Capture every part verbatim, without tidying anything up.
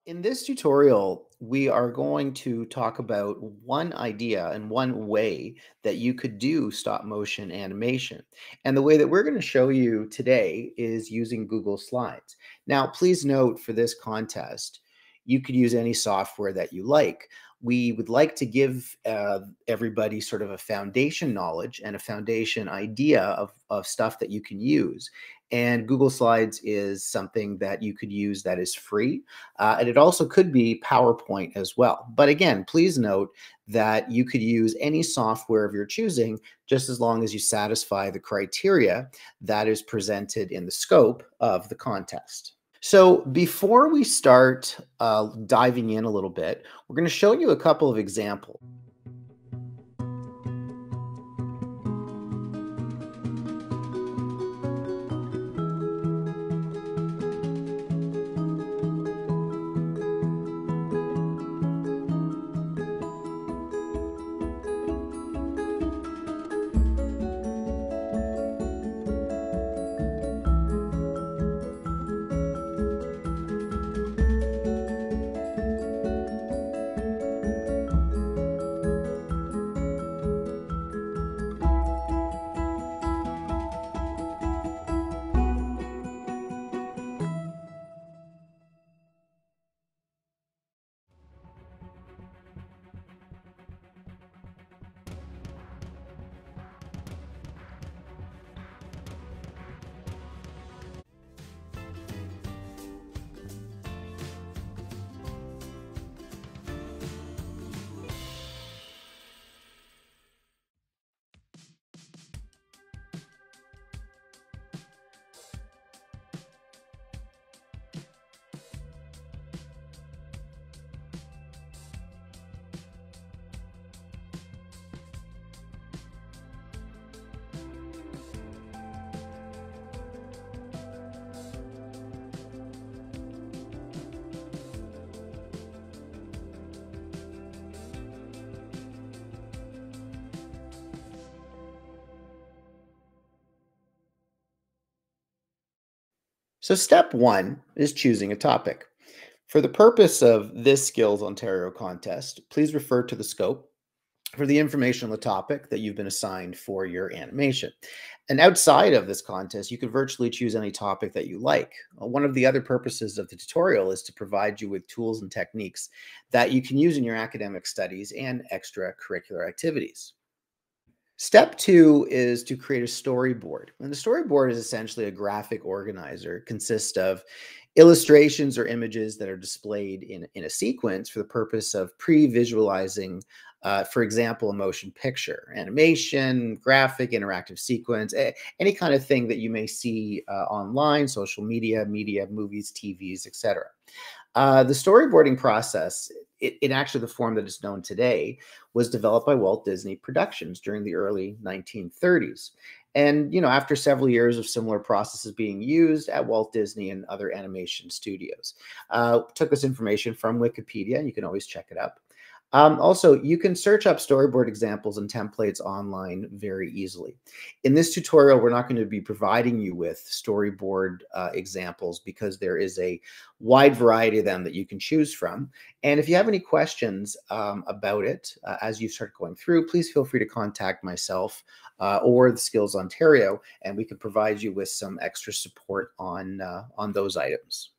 In this tutorial, we are going to talk about one idea and one way that you could do stop motion animation. And the way that we're going to show you today is using Google Slides. Now, please note for this contest, you could use any software that you like. We would like to give uh, everybody sort of a foundation knowledge and a foundation idea of, of stuff that you can use. And Google Slides is something that you could use that is free. Uh, and it also could be PowerPoint as well. But again, please note that you could use any software of your choosing, just as long as you satisfy the criteria that is presented in the scope of the contest. So before we start uh, diving in a little bit, we're going to show you a couple of examples. So step one is choosing a topic. For the purpose of this Skills Ontario contest, please refer to the scope for the information on the topic that you've been assigned for your animation. And outside of this contest, you can virtually choose any topic that you like. Uh, One of the other purposes of the tutorial is to provide you with tools and techniques that you can use in your academic studies and extracurricular activities. Step two is to create a storyboard. And the storyboard is essentially a graphic organizer. It consists of illustrations or images that are displayed in, in a sequence for the purpose of pre-visualizing, uh, for example, a motion picture, animation, graphic, interactive sequence, a- any kind of thing that you may see uh, online, social media, media, movies, T Vs, et cetera. Uh, the storyboarding process, it, in actually the form that is known today, was developed by Walt Disney Productions during the early nineteen thirties. And, you know, after several years of similar processes being used at Walt Disney and other animation studios, uh, took this information from Wikipedia, and you can always check it up. Um, also, you can search up storyboard examples and templates online very easily. In this tutorial, we're not going to be providing you with storyboard uh, examples because there is a wide variety of them that you can choose from. And if you have any questions um, about it uh, as you start going through, please feel free to contact myself uh, or the Skills Ontario, and we can provide you with some extra support on, uh, on those items.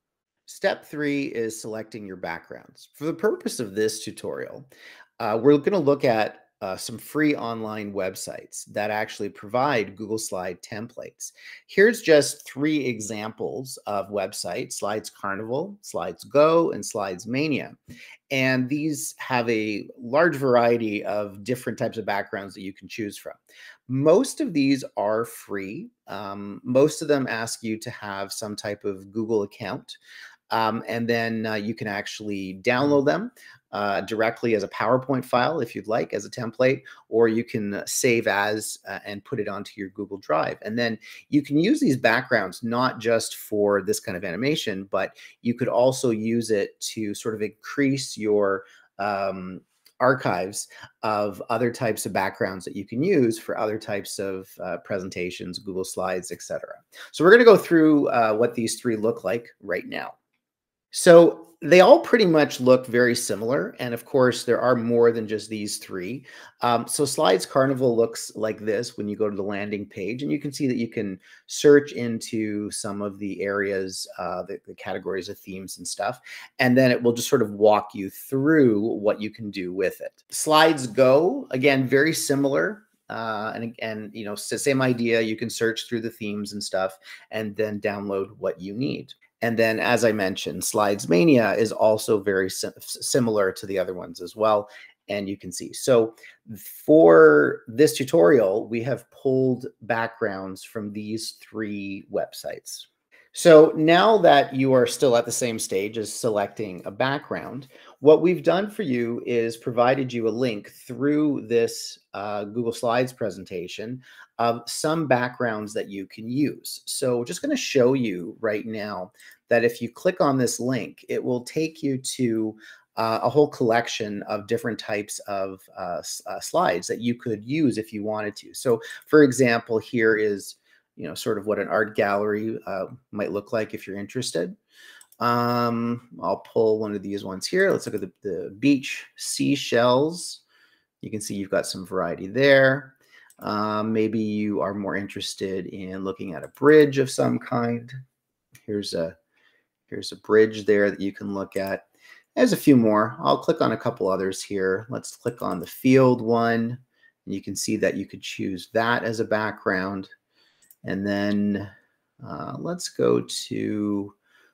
Step three is selecting your backgrounds. For the purpose of this tutorial, uh, we're going to look at uh, some free online websites that actually provide Google Slide templates. Here's just three examples of websites: Slides Carnival, Slides Go, and Slides Mania. And these have a large variety of different types of backgrounds that you can choose from. Most of these are free. Um, most of them ask you to have some type of Google account. Um, and then uh, you can actually download them uh, directly as a PowerPoint file if you'd like, as a template, or you can uh, save as uh, and put it onto your Google Drive. And then you can use these backgrounds not just for this kind of animation, but you could also use it to sort of increase your um, archives of other types of backgrounds that you can use for other types of uh, presentations, Google Slides, et cetera. So we're going to go through uh, what these three look like right now. So they all pretty much look very similar. And of course, there are more than just these three. Um, so Slides Carnival looks like this when you go to the landing page, and you can see that you can search into some of the areas, uh, the, the categories of themes and stuff. And then it will just sort of walk you through what you can do with it. Slides Go, again, very similar. Uh, and and you know, same idea. You can search through the themes and stuff, and then download what you need. And then, as I mentioned, Slides Mania is also very sim similar to the other ones as well. And you can see. So for this tutorial, we have pulled backgrounds from these three websites. So now that you are still at the same stage as selecting a background, what we've done for you is provided you a link through this uh, Google Slides presentation of some backgrounds that you can use. So just going to show you right now that if you click on this link, it will take you to uh, a whole collection of different types of uh, uh, slides that you could use if you wanted to. So for example, here is you know, sort of what an art gallery uh, might look like if you're interested. Um, I'll pull one of these ones here. Let's look at the, the beach seashells. You can see you've got some variety there. Um, maybe you are more interested in looking at a bridge of some kind. Here's a, here's a bridge there that you can look at. There's a few more. I'll click on a couple others here. Let's click on the field one. And you can see that you could choose that as a background. And then uh, let's go to,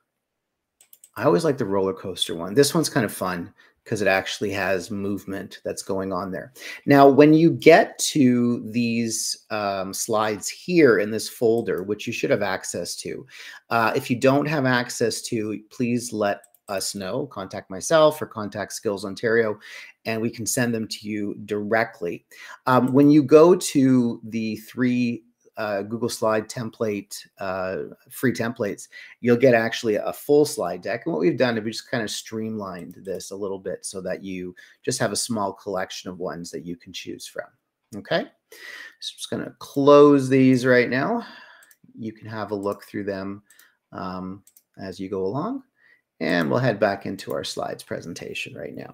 I always like the roller coaster one. This one's kind of fun because it actually has movement that's going on there. Now, when you get to these um, slides here in this folder, which you should have access to, uh, if you don't have access to, please let us know, contact myself or contact Skills Ontario, and we can send them to you directly. Um, when you go to the three Uh, Google Slide template, uh, free templates, you'll get actually a full slide deck. And what we've done is we just kind of streamlined this a little bit so that you just have a small collection of ones that you can choose from. Okay, so I'm just going to close these right now. You can have a look through them um, as you go along. And we'll head back into our slides presentation right now.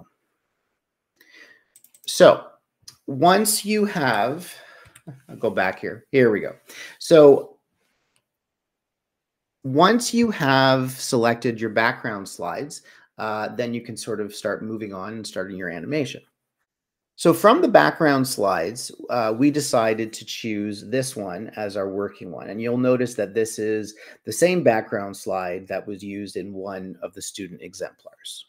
So once you have I'll go back here. Here we go. So once you have selected your background slides, uh, then you can sort of start moving on and starting your animation. So from the background slides, uh, we decided to choose this one as our working one. And you'll notice that this is the same background slide that was used in one of the student exemplars.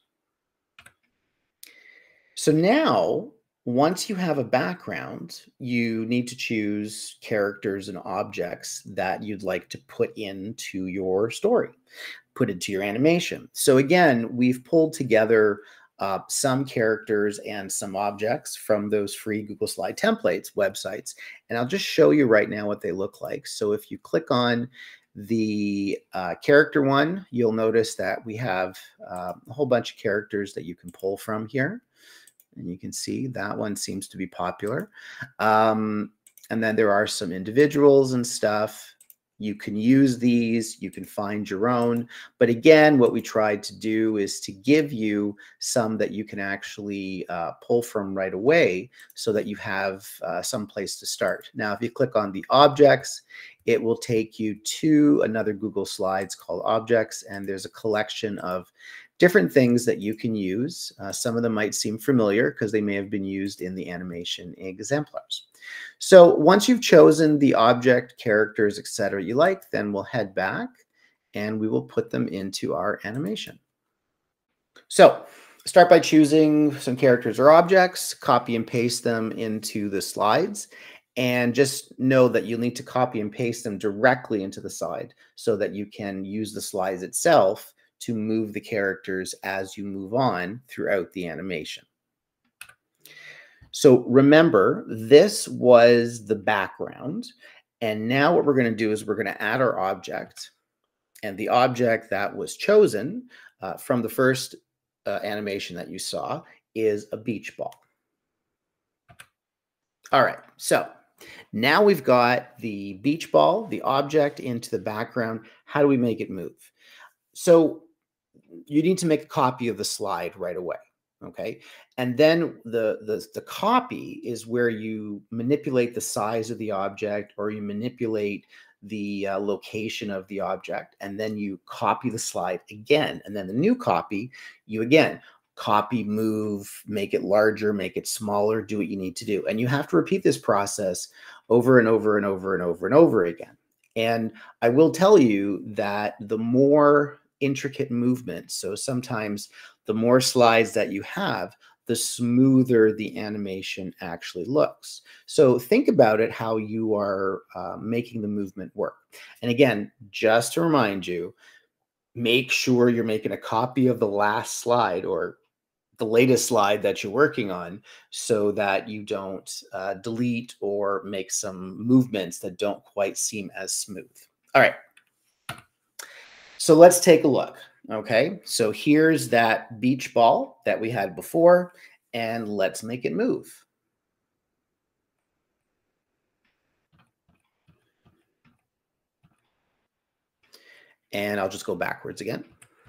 So now, once you have a background, you need to choose characters and objects that you'd like to put into your story, put into your animation. So again, we've pulled together uh, some characters and some objects from those free Google Slide templates websites. And I'll just show you right now what they look like. So if you click on the uh, character one, you'll notice that we have uh, a whole bunch of characters that you can pull from here. And you can see that one seems to be popular. Um, and then there are some individuals and stuff. You can use these, you can find your own. But again, what we tried to do is to give you some that you can actually uh, pull from right away so that you have uh, some place to start. Now, if you click on the objects, it will take you to another Google Slides called Objects, and there's a collection of different things that you can use. Uh, some of them might seem familiar because they may have been used in the animation exemplars. So once you've chosen the object, characters, et cetera you like, then we'll head back and we will put them into our animation. So start by choosing some characters or objects, copy and paste them into the slides. And just know that you'll need to copy and paste them directly into the slide so that you can use the slides itself to move the characters as you move on throughout the animation. So remember, this was the background. And now what we're going to do is we're going to add our object. And the object that was chosen uh, from the first uh, animation that you saw is a beach ball. All right, so now we've got the beach ball, the object into the background. How do we make it move? So you need to make a copy of the slide right away. Okay. And then the, the, the copy is where you manipulate the size of the object, or you manipulate the uh, location of the object, and then you copy the slide again. And then the new copy, you again copy, move, make it larger, make it smaller, do what you need to do. And you have to repeat this process over and over and over and over and over again. And I will tell you that the more intricate movements, so sometimes the more slides that you have, the smoother the animation actually looks. So think about it, how you are uh, making the movement work. And again, just to remind you, make sure you're making a copy of the last slide or the latest slide that you're working on, so that you don't uh, delete or make some movements that don't quite seem as smooth. All right. So let's take a look. Okay. So here's that beach ball that we had before, and let's make it move. And I'll just go backwards again.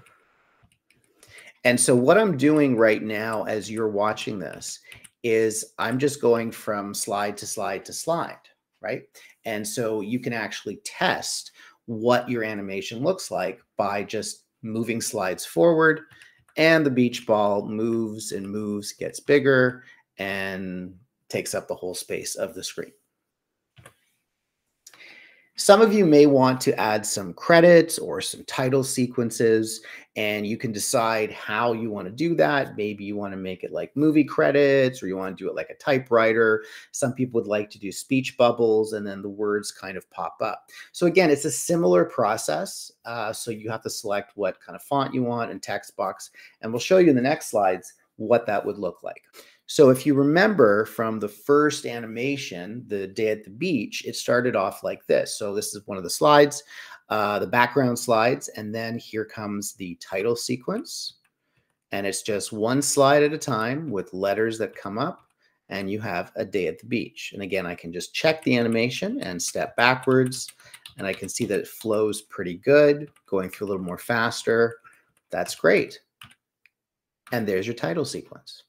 And so what I'm doing right now as you're watching this is I'm just going from slide to slide to slide, right? And so you can actually test what your animation looks like by just moving slides forward, and the beach ball moves and moves, gets bigger, and takes up the whole space of the screen. Some of you may want to add some credits or some title sequences, and you can decide how you want to do that. Maybe you want to make it like movie credits, or you want to do it like a typewriter. Some people would like to do speech bubbles, and then the words kind of pop up. So again, it's a similar process. Uh, so you have to select what kind of font you want and text box, and we'll show you in the next slides what that would look like. So if you remember from the first animation, the day at the beach, it started off like this. So this is one of the slides, uh, the background slides, and then here comes the title sequence. And it's just one slide at a time with letters that come up, and you have a day at the beach. And again, I can just check the animation and step backwards, and I can see that it flows pretty good, going through a little more faster. That's great. And there's your title sequence.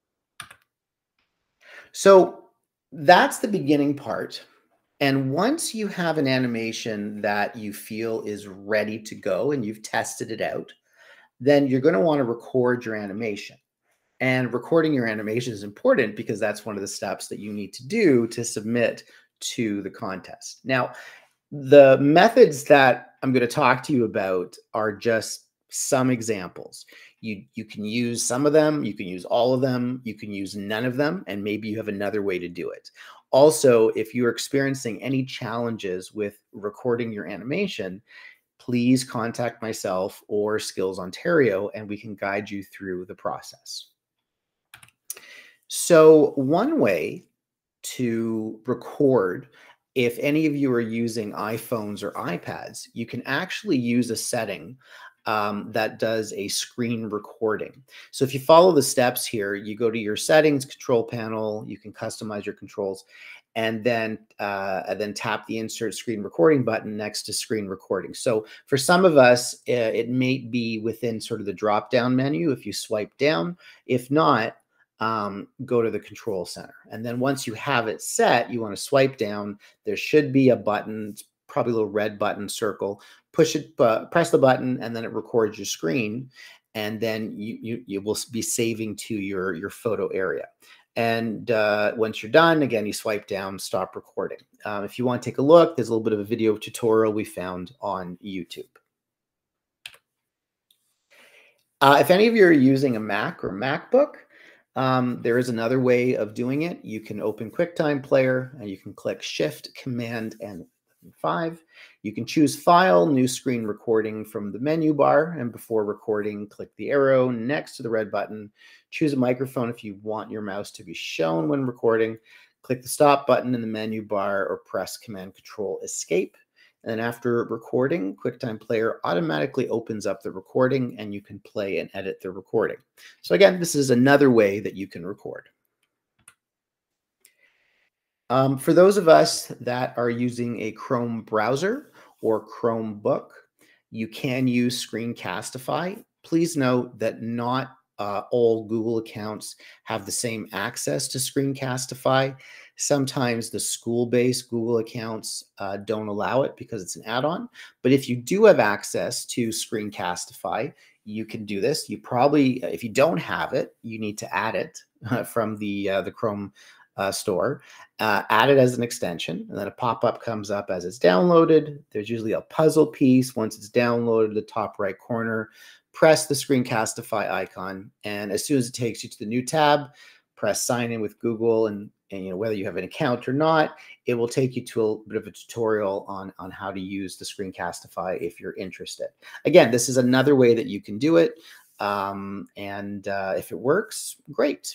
So that's the beginning part. And once you have an animation that you feel is ready to go and you've tested it out, then you're going to want to record your animation. And recording your animation is important because that's one of the steps that you need to do to submit to the contest. Now, the methods that I'm going to talk to you about are just some examples. You, you can use some of them, you can use all of them, you can use none of them, and maybe you have another way to do it. Also, if you're experiencing any challenges with recording your animation, please contact myself or Skills Ontario, and we can guide you through the process. So one way to record, if any of you are using iPhones or iPads, you can actually use a setting Um, that does a screen recording. So if you follow the steps here, you go to your settings control panel, you can customize your controls, and then uh, and then tap the insert screen recording button next to screen recording. So for some of us, uh, it may be within sort of the drop down menu if you swipe down. If not, um, go to the control center. And then once you have it set, you want to swipe down. There should be a button, it's probably a little red button circle. Push it, uh, press the button, and then it records your screen. And then you, you, you will be saving to your, your photo area. And uh, once you're done, again, you swipe down, stop recording. Um, if you want to take a look, there's a little bit of a video tutorial we found on YouTube. Uh, if any of you are using a Mac or MacBook, um, there is another way of doing it. You can open QuickTime Player, and you can click Shift, Command, and five. You can choose File, New Screen Recording from the menu bar, and before recording, click the arrow next to the red button. Choose a microphone if you want your mouse to be shown when recording. Click the stop button in the menu bar, or press Command Control Escape. And then after recording, QuickTime Player automatically opens up the recording, and you can play and edit the recording. So again, this is another way that you can record. Um, for those of us that are using a Chrome browser or Chromebook, you can use Screencastify. please note that not uh, all Google accounts have the same access to Screencastify. Sometimes the school-based Google accounts uh, don't allow it because it's an add-on. But if you do have access to Screencastify, you can do this. You probably, if you don't have it, you need to add it uh, from the uh, the Chrome uh, store. Uh, add it as an extension, and then a pop-up comes up as it's downloaded. There's usually a puzzle piece. Once it's downloaded, the top right corner, press the Screencastify icon, and as soon as it takes you to the new tab, press sign in with Google, and, and you know, whether you have an account or not, it will take you to a bit of a tutorial on, on how to use the Screencastify if you're interested. Again, this is another way that you can do it, um, and uh, if it works, great.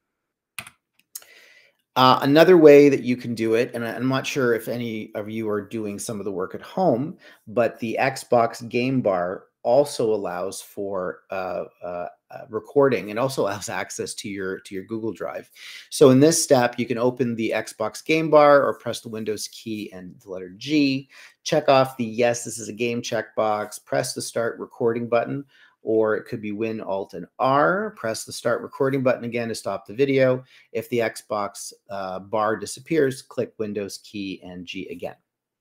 Uh, another way that you can do it, and I'm not sure if any of you are doing some of the work at home, but the Xbox Game Bar also allows for uh, uh, uh, recording and also allows access to your to your Google Drive. So in this step, you can open the Xbox Game Bar or press the Windows key and the letter G, check off the yes, this is a game checkbox, press the start recording button, or it could be Win, Alt, and R. Press the start recording button again to stop the video. If the Xbox uh, bar disappears, click Windows key and G again.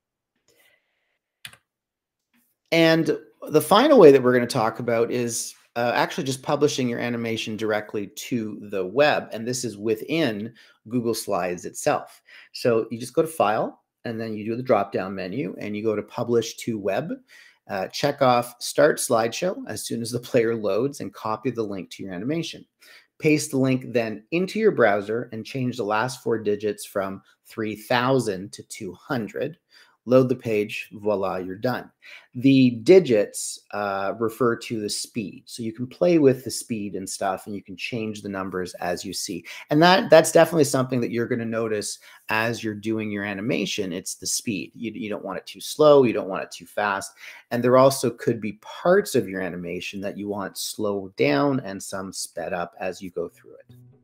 And the final way that we're going to talk about is uh, actually just publishing your animation directly to the web. And this is within Google Slides itself. So you just go to File, and then you do the drop-down menu, and you go to Publish to Web. Uh, check off Start Slideshow as soon as the player loads, and copy the link to your animation. Paste the link then into your browser and change the last four digits from three thousand to two hundred. Load the page, voila, you're done. The digits uh, refer to the speed. So you can play with the speed and stuff, and you can change the numbers as you see. And that that's definitely something that you're going to notice as you're doing your animation. It's the speed. You, you don't want it too slow. You don't want it too fast. And there also could be parts of your animation that you want slowed down and some sped up as you go through it.